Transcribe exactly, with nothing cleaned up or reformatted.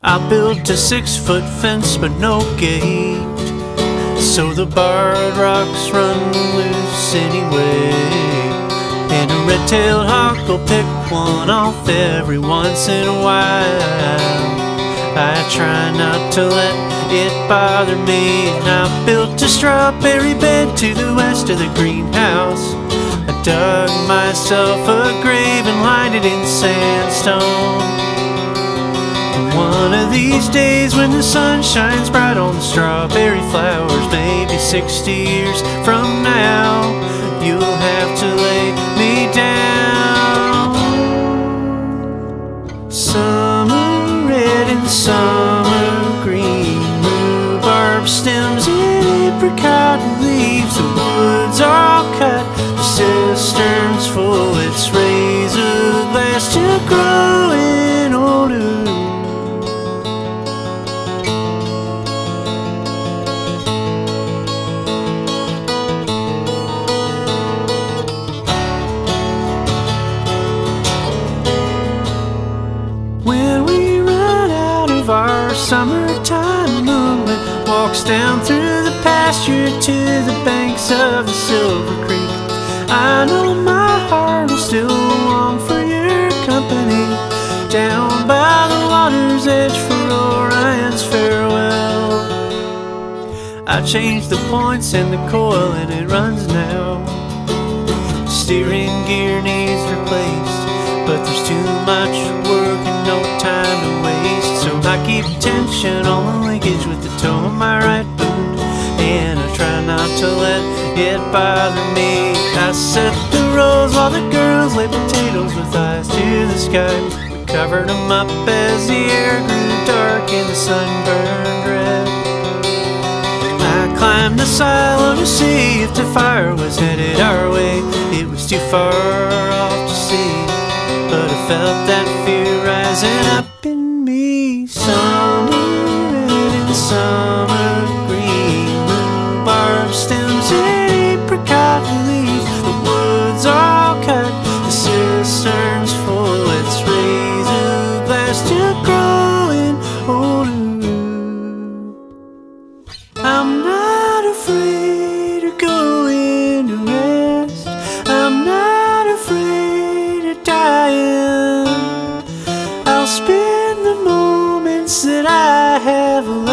I built a six-foot fence but no gate, so the barred rocks run loose anyway. And a red-tailed hawk will pick one off every once in a while. I try not to let it bother me, and I built a strawberry bed to the west of the greenhouse. I dug myself a grave and lined it in sandstone. One of these days when the sun shines bright on the strawberry flowers, maybe sixty years from now, you'll have to lay me down. Summer red and summer green, rhubarb stems and apricot leaves. The woods are all cut, the cistern's full, it's razor glass to growing older. When we run out of our summertime, moonlit walks down through the pasture to the banks of the Silver Creek. I know my heart will still long for your company down by the water's edge for Orion's farewell. I changed the points and the coil and it runs now. Steering gear needs replaced, but there's too much work and no time to waste. So I keep tension on the linkage with the toe of my right boot, and I try not to let it bother me. I set the rows while the girls lay potatoes with eyes to the sky. We covered them up as the air grew dark and the sun burned red. I climbed the silo to see if the fire was headed our way. It was too far off to see, but I felt that fear rising up in me. Summer red and summer green, rhubarb stems and apricot leaves. The woods are all cut, the cistern's full, it's razor glass to growing older. I'm not afraid of going to rest, I'm not afraid of dying. I'll spend the moments that I have left